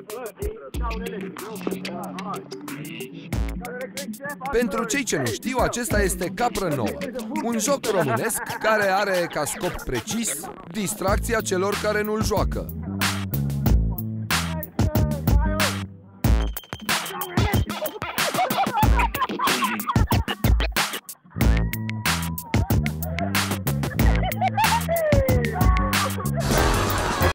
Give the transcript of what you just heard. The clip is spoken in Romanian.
Pentru cei ce nu știu, acesta este Capră Nouă, un joc românesc care are ca scop precis distracția celor care nu-l joacă.